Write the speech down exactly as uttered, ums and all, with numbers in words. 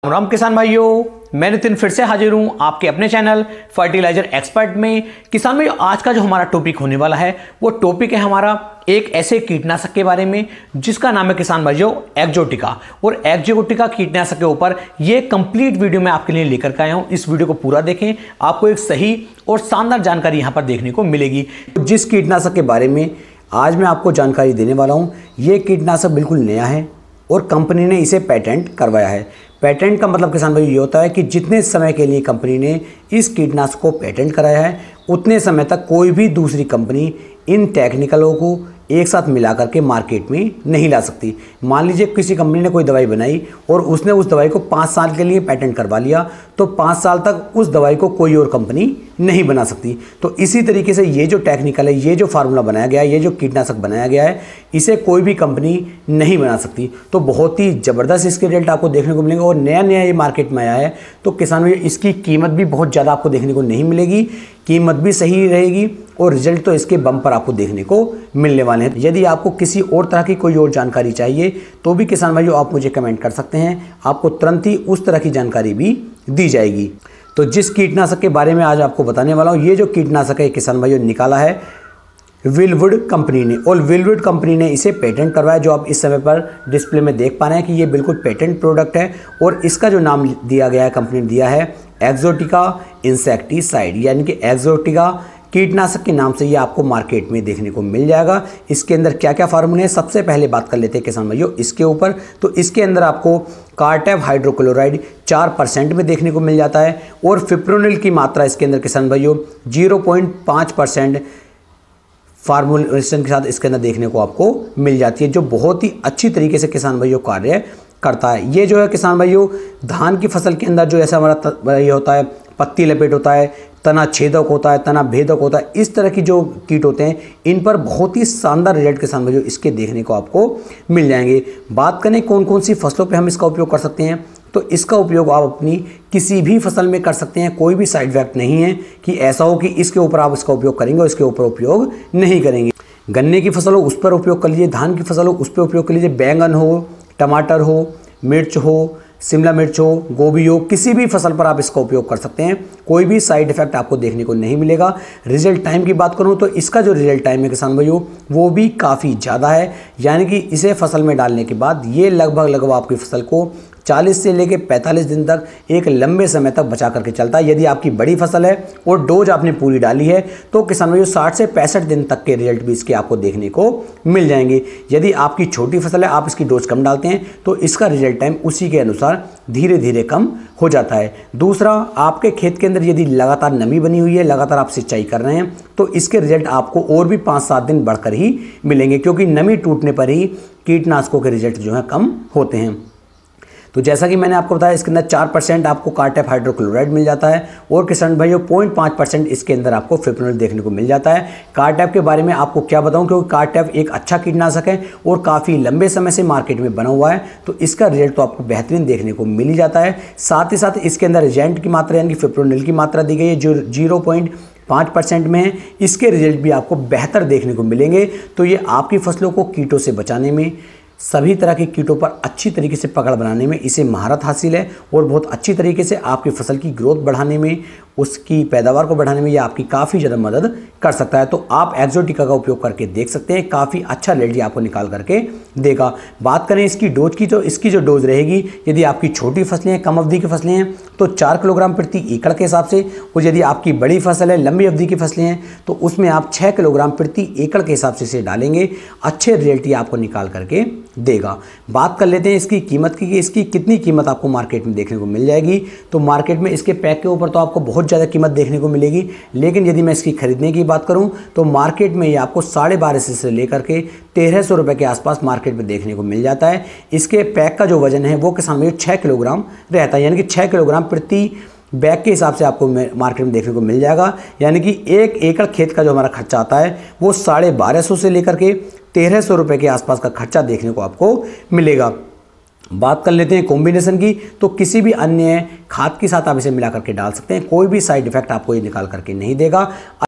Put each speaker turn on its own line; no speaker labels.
राम किसान भाइयों, मैं नितिन फिर से हाजिर हूं आपके अपने चैनल फर्टिलाइजर एक्सपर्ट में। किसान भाइयों, आज का जो हमारा टॉपिक होने वाला है वो टॉपिक है हमारा एक ऐसे कीटनाशक के बारे में जिसका नाम है किसान भाइयों एक्जोटिका। और एक्जोटिका कीटनाशक के ऊपर ये कंप्लीट वीडियो मैं आपके लिए लेकर के आया हूं। इस वीडियो को पूरा देखें, आपको एक सही और शानदार जानकारी यहां पर देखने को मिलेगी। जिस कीटनाशक के बारे में आज मैं आपको जानकारी देने वाला हूं, ये कीटनाशक बिल्कुल नया है और कंपनी ने इसे पेटेंट करवाया है। पेटेंट का मतलब किसान भाई ये होता है कि जितने समय के लिए कंपनी ने इस कीटनाशक को पेटेंट कराया है उतने समय तक कोई भी दूसरी कंपनी इन टेक्निकलों को एक साथ मिलाकर के मार्केट में नहीं ला सकती। मान लीजिए किसी कंपनी ने कोई दवाई बनाई और उसने उस दवाई को पाँच साल के लिए पेटेंट करवा लिया, तो पाँच साल तक उस दवाई को कोई और कंपनी नहीं बना सकती। तो इसी तरीके से ये जो टेक्निकल है, ये जो फार्मूला बनाया गया है, ये जो कीटनाशक बनाया गया है, इसे कोई भी कंपनी नहीं बना सकती। तो बहुत ही ज़बरदस्त इसके रिजल्ट आपको देखने को मिलेंगे। और नया नया ये मार्केट में आया है तो किसान भाई इसकी कीमत भी बहुत ज़्यादा आपको देखने को नहीं मिलेगी, कीमत भी सही रहेगी और रिजल्ट तो इसके बम पर आपको देखने को मिलने वाले हैं। यदि आपको किसी और तरह की कोई और जानकारी चाहिए तो भी किसान भाइयों आप मुझे कमेंट कर सकते हैं, आपको तुरंत ही उस तरह की जानकारी भी दी जाएगी। तो जिस कीटनाशक के बारे में आज आपको बताने वाला हूँ, ये जो कीटनाशक है किसान भाइयों निकाला है विलवुड कंपनी ने, और विलवुड कंपनी ने इसे पेटेंट करवाया। जो आप इस समय पर डिस्प्ले में देख पा रहे हैं कि ये बिल्कुल पेटेंट प्रोडक्ट है और इसका जो नाम दिया गया है, कंपनी ने दिया है एक्जोटिका इंसेक्टिसाइड, यानी कि एक्जोटिका कीटनाशक के नाम से ये आपको मार्केट में देखने को मिल जाएगा। इसके अंदर क्या क्या फार्मूले हैं, सबसे पहले बात कर लेते हैं किसान भाइयों इसके ऊपर। तो इसके अंदर आपको कार्टेव हाइड्रोक्लोराइड चार परसेंट में देखने को मिल जाता है और फिप्रोनिल की मात्रा इसके अंदर किसान भाइयों जीरो पॉइंट पाँच परसेंट फार्मूलेशन के साथ इसके अंदर देखने को आपको मिल जाती है, जो बहुत ही अच्छी तरीके से किसान भाइयों कार्य करता है। ये जो है किसान भाइयों धान की फसल के अंदर जो ऐसा हमारा ये होता है, पत्ती लपेट होता है, तना छेदक होता है, तना भेदक होता है, इस तरह की जो कीट होते हैं इन पर बहुत ही शानदार रिजल्ट किसान भाइयों इसके देखने को आपको मिल जाएंगे। बात करें कौन कौन सी फसलों पे हम इसका उपयोग कर सकते हैं, तो इसका उपयोग आप अपनी किसी भी फसल में कर सकते हैं। कोई भी साइड इफेक्ट नहीं है कि ऐसा हो कि इसके ऊपर आप इसका उपयोग करेंगे और इसके ऊपर उपयोग नहीं करेंगे। गन्ने की फसल हो उस पर उपयोग कर लीजिए, धान की फसल हो उस पर उपयोग कर लीजिए, बैंगन हो, टमाटर हो, मिर्च हो, शिमला मिर्च हो, गोभी हो, किसी भी फसल पर आप इसका उपयोग कर सकते हैं। कोई भी साइड इफेक्ट आपको देखने को नहीं मिलेगा। रिजल्ट टाइम की बात करूं तो इसका जो रिजल्ट टाइम है किसान भाइयों वो भी काफ़ी ज़्यादा है, यानी कि इसे फसल में डालने के बाद ये लगभग लगभग आपकी फसल को चालीस से लेकर पैंतालीस दिन तक एक लंबे समय तक बचा करके चलता है। यदि आपकी बड़ी फसल है और डोज आपने पूरी डाली है तो किसान भाइयों साठ से पैंसठ दिन तक के रिजल्ट भी इसके आपको देखने को मिल जाएंगे। यदि आपकी छोटी फसल है, आप इसकी डोज कम डालते हैं तो इसका रिजल्ट टाइम उसी के अनुसार धीरे धीरे कम हो जाता है। दूसरा, आपके खेत के अंदर यदि लगातार नमी बनी हुई है, लगातार आप सिंचाई कर रहे हैं, तो इसके रिजल्ट आपको और भी पाँच सात दिन बढ़कर ही मिलेंगे, क्योंकि नमी टूटने पर ही कीटनाशकों के रिजल्ट जो है कम होते हैं। तो जैसा कि मैंने आपको बताया इसके अंदर चार परसेंट आपको कार्टेव हाइड्रोक्लोराइड मिल जाता है और किसान भाइयों पॉइंट पाँच परसेंट इसके अंदर आपको फिप्रोनिल देखने को मिल जाता है। कार्टेव के बारे में आपको क्या बताऊं, क्योंकि कार्टेव एक अच्छा कीटनाशक है और काफ़ी लंबे समय से मार्केट में बना हुआ है, तो इसका रिजल्ट तो आपको बेहतरीन देखने को मिल ही जाता है। साथ ही साथ इसके अंदर एजेंट की मात्रा यानी कि फिप्रोनिल की मात्रा दी गई है जो जीरो पॉइंट पाँच परसेंट में है। इसके रिजल्ट भी आपको बेहतर देखने को मिलेंगे। तो ये आपकी फसलों को कीटों से बचाने में, सभी तरह के कीटों पर अच्छी तरीके से पकड़ बनाने में इसे महारत हासिल है और बहुत अच्छी तरीके से आपकी फसल की ग्रोथ बढ़ाने में, उसकी पैदावार को बढ़ाने में यह आपकी काफ़ी ज़्यादा मदद कर सकता है। तो आप एक्जोटिका का उपयोग करके देख सकते हैं, काफ़ी अच्छा रिजल्ट आपको निकाल करके देगा। बात करें इसकी डोज की, तो इसकी जो डोज रहेगी, यदि आपकी छोटी फसलें हैं, कम अवधि की फसलें हैं तो चार किलोग्राम प्रति एकड़ के हिसाब से, और यदि आपकी बड़ी फसल है, लंबी अवधि की फसलें हैं, तो उसमें आप छः किलोग्राम प्रति एकड़ के हिसाब से इसे डालेंगे। अच्छे रिजल्ट ये आपको निकाल करके देगा। बात कर लेते हैं इसकी कीमत की कि इसकी कितनी कीमत आपको मार्केट में देखने को मिल जाएगी। तो मार्केट में इसके पैक के ऊपर तो आपको बहुत ज़्यादा कीमत देखने को मिलेगी, लेकिन यदि मैं इसकी खरीदने की बात करूं तो मार्केट में ये आपको साढ़े बारह सौ से लेकर के तेरह सौ रुपये के आसपास मार्केट में देखने को मिल जाता है। इसके पैक का जो वजन है वो किसान में छः किलोग्राम रहता है, यानी कि छः किलोग्राम प्रति बैग के हिसाब से आपको मार्केट में देखने को मिल जाएगा। यानी कि एक एकड़ खेत का जो हमारा खर्चा आता है वो साढ़े बारह सौ से लेकर के तेरह सौ रुपये के आसपास का खर्चा देखने को आपको मिलेगा। बात कर लेते हैं कॉम्बिनेशन की, तो किसी भी अन्य खाद के साथ आप इसे मिला करके डाल सकते हैं, कोई भी साइड इफेक्ट आपको ये निकाल करके नहीं देगा।